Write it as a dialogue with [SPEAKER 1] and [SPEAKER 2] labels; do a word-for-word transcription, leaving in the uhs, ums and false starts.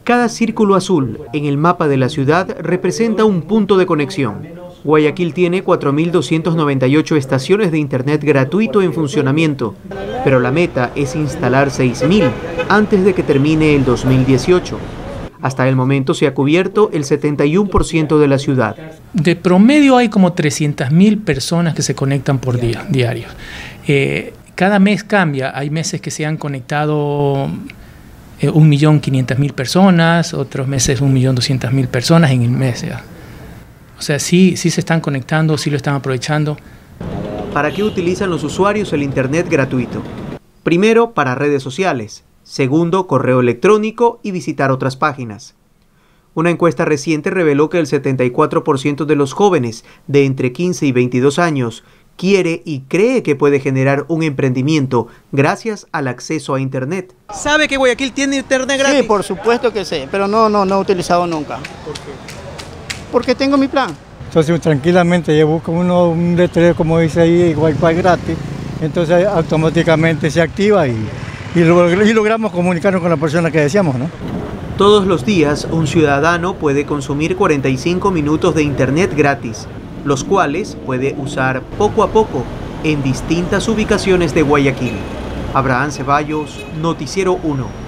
[SPEAKER 1] Cada círculo azul en el mapa de la ciudad representa un punto de conexión. Guayaquil tiene cuatro mil doscientas noventa y ocho estaciones de internet gratuito en funcionamiento, pero la meta es instalar seis mil antes de que termine el dos mil dieciocho. Hasta el momento se ha cubierto el setenta y uno por ciento de la ciudad.
[SPEAKER 2] De promedio hay como trescientas mil personas que se conectan por día, diarios. Eh, cada mes cambia, hay meses que se han conectado eh, un millón quinientas mil personas, otros meses un millón doscientas mil personas en el mes. ¿Ya? O sea, sí, sí se están conectando, sí lo están aprovechando.
[SPEAKER 1] ¿Para qué utilizan los usuarios el internet gratuito? Primero, para redes sociales. Segundo, correo electrónico y visitar otras páginas. Una encuesta reciente reveló que el setenta y cuatro por ciento de los jóvenes de entre quince y veintidós años quiere y cree que puede generar un emprendimiento gracias al acceso a internet. ¿Sabe que Guayaquil tiene internet gratis?
[SPEAKER 3] Sí, por supuesto que sí, pero no, no, no he utilizado nunca.
[SPEAKER 1] ¿Por qué?
[SPEAKER 3] Porque tengo mi plan.
[SPEAKER 4] Entonces tranquilamente yo busco uno, un letrero como dice ahí, Wi-Fi gratis, entonces automáticamente se activa y, y, log y logramos comunicarnos con la persona que deseamos, ¿no?
[SPEAKER 1] Todos los días un ciudadano puede consumir cuarenta y cinco minutos de internet gratis, los cuales puede usar poco a poco en distintas ubicaciones de Guayaquil. Abraham Ceballos, Noticiero uno.